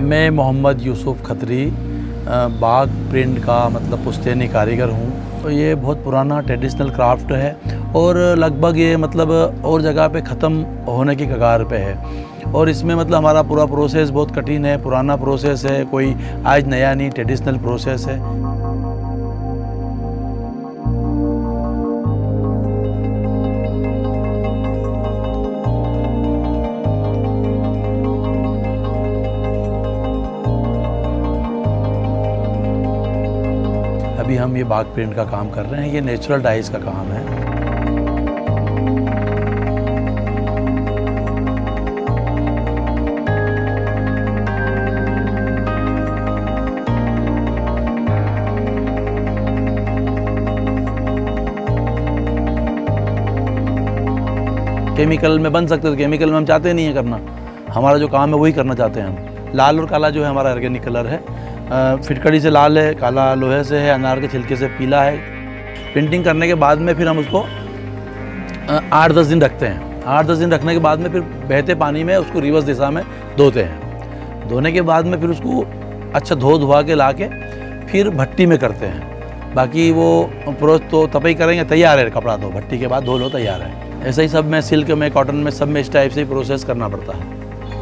मैं मोहम्मद यूसुफ खत्री बाग प्रिंट का मतलब पुश्तैनी कारीगर हूँ। तो ये बहुत पुराना ट्रेडिशनल क्राफ्ट है और लगभग ये मतलब और जगह पे ख़त्म होने की कगार पे है। और इसमें मतलब हमारा पूरा प्रोसेस बहुत कठिन है, पुराना प्रोसेस है, कोई आज नया नहीं, ट्रेडिशनल प्रोसेस है। अभी हम ये बाग प्रिंट का काम कर रहे हैं। ये नेचुरल डाइज का काम है। केमिकल में बन सकते थे, केमिकल में हम चाहते नहीं है करना। हमारा जो काम है वही करना चाहते हैं हम। लाल और काला जो है हमारा ऑर्गेनिक कलर है। फिटकड़ी से लाल है, काला लोहे से है, अनार के छिलके से पीला है। प्रिंटिंग करने के बाद में फिर हम उसको 8-10 दिन रखते हैं। 8-10 दिन रखने के बाद में फिर बहते पानी में उसको रिवर्स दिशा में धोते हैं। धोने के बाद में फिर उसको अच्छा धुआ के ला के फिर भट्टी में करते हैं। बाकी वो प्रोसेस तो तपई करेंगे, तैयार है कपड़ा, तो भट्टी के बाद धो लो, तैयार है। ऐसा ही सब में, सिल्क में, कॉटन में, सब में इस टाइप से ही प्रोसेस करना पड़ता है।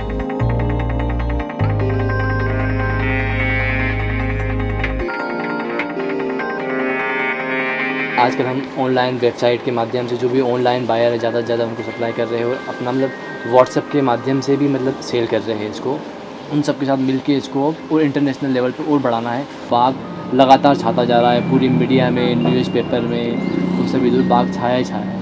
आजकल हम ऑनलाइन वेबसाइट के माध्यम से जो भी ऑनलाइन बायर है ज़्यादा से ज़्यादा उनको सप्लाई कर रहे हैं और अपना मतलब व्हाट्सएप के माध्यम से भी मतलब सेल कर रहे हैं इसको। उन सब के साथ मिलके इसको और इंटरनेशनल लेवल पे और बढ़ाना है। बाग लगातार छाता जा रहा है, पूरी मीडिया में, न्यूज़पेपर में, उन सभी दूर बाग छाया ही छाया है।